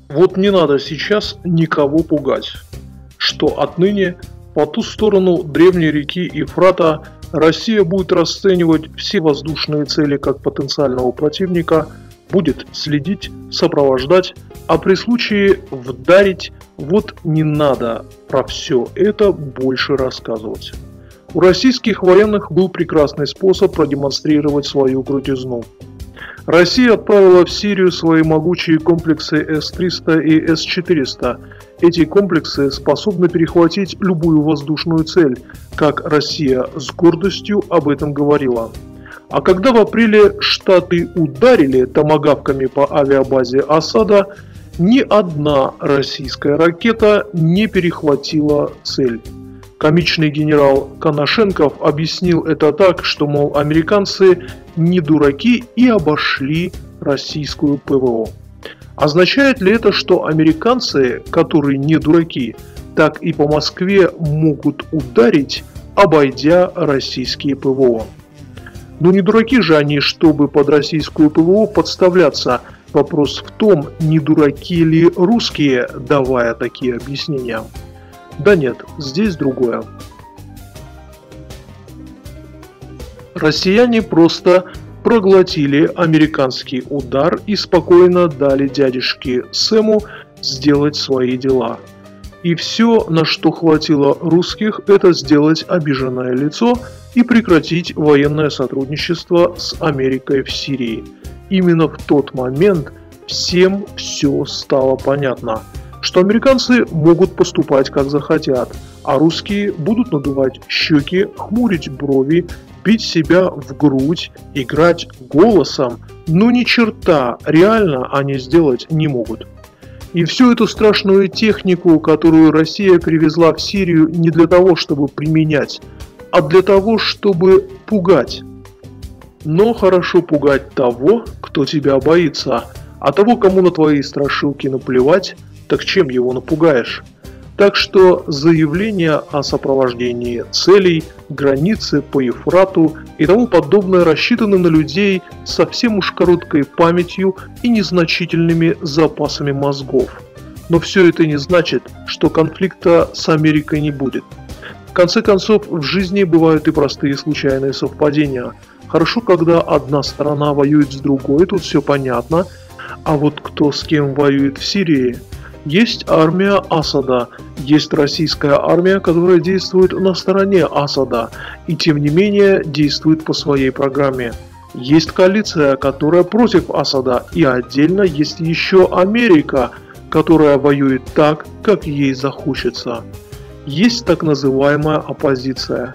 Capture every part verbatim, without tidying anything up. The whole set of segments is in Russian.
Вот не надо сейчас никого пугать, что отныне по ту сторону древней реки Ефрата Россия будет расценивать все воздушные цели как потенциального противника, будет следить, сопровождать, а при случае вдарить. Вот не надо про все это больше рассказывать. У российских военных был прекрасный способ продемонстрировать свою крутизну. Россия отправила в Сирию свои могучие комплексы эс триста и эс четыреста. Эти комплексы способны перехватить любую воздушную цель, как Россия с гордостью об этом говорила. А когда в апреле Штаты ударили томагавками по авиабазе Асада, ни одна российская ракета не перехватила цель. Комичный генерал Коношенков объяснил это так, что, мол, американцы не дураки и обошли российскую ПВО. Означает ли это, что американцы, которые не дураки, так и по Москве могут ударить, обойдя российские ПВО? Ну не дураки же они, чтобы под российскую ПВО подставляться. Вопрос в том, не дураки ли русские, давая такие объяснения. Да нет, здесь другое. Россияне просто проглотили американский удар и спокойно дали дядюшке Сэму сделать свои дела. И все, на что хватило русских, это сделать обиженное лицо и прекратить военное сотрудничество с Америкой в Сирии. Именно в тот момент всем все стало понятно, что американцы могут поступать как захотят, а русские будут надувать щеки, хмурить брови, бить себя в грудь, играть голосом, но ни черта реально они сделать не могут. И всю эту страшную технику, которую Россия привезла в Сирию не для того, чтобы применять, а для того, чтобы пугать. Но хорошо пугать того, кто тебя боится, а того, кому на твои страшилки наплевать, так чем его напугаешь? Так что заявления о сопровождении целей, границы по Ефрату и тому подобное рассчитаны на людей с совсем уж короткой памятью и незначительными запасами мозгов. Но все это не значит, что конфликта с Америкой не будет. В конце концов, в жизни бывают и простые случайные совпадения. Хорошо, когда одна сторона воюет с другой, тут все понятно. А вот кто с кем воюет в Сирии? Есть армия Асада, есть российская армия, которая действует на стороне Асада, и тем не менее действует по своей программе. Есть коалиция, которая против Асада, и отдельно есть еще Америка, которая воюет так, как ей захочется. Есть так называемая оппозиция.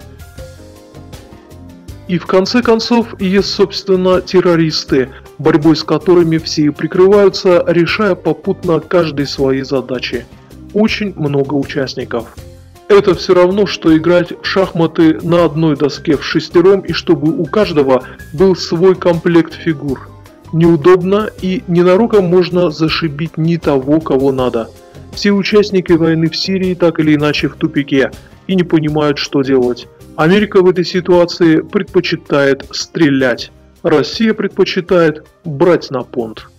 И в конце концов есть, собственно, террористы, борьбой с которыми все и прикрываются, решая попутно каждой свои задачи. Очень много участников. Это все равно, что играть в шахматы на одной доске в шестером и чтобы у каждого был свой комплект фигур. Неудобно и ненароком можно зашибить не того, кого надо. Все участники войны в Сирии так или иначе в тупике и не понимают, что делать. Америка в этой ситуации предпочитает стрелять. Россия предпочитает брать на понт.